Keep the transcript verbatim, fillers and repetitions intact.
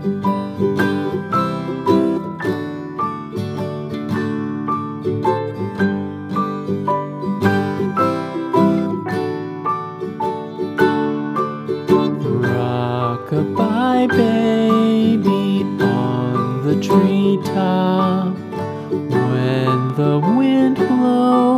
Rock-a-bye baby on the treetop. When the wind blows